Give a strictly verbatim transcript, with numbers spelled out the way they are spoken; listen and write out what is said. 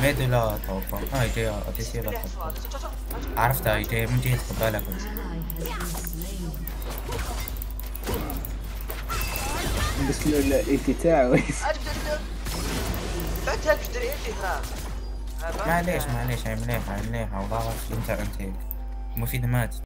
ميدو لا اتوقع اه جاي اديسي لا اتوقع عرفتها جاي من جهة قبالك. بس له الايتي تاعو. بعد هيك اشتري انت ها. معليش معليش عمليها عمليها والله انت انت هيك مفيد مات.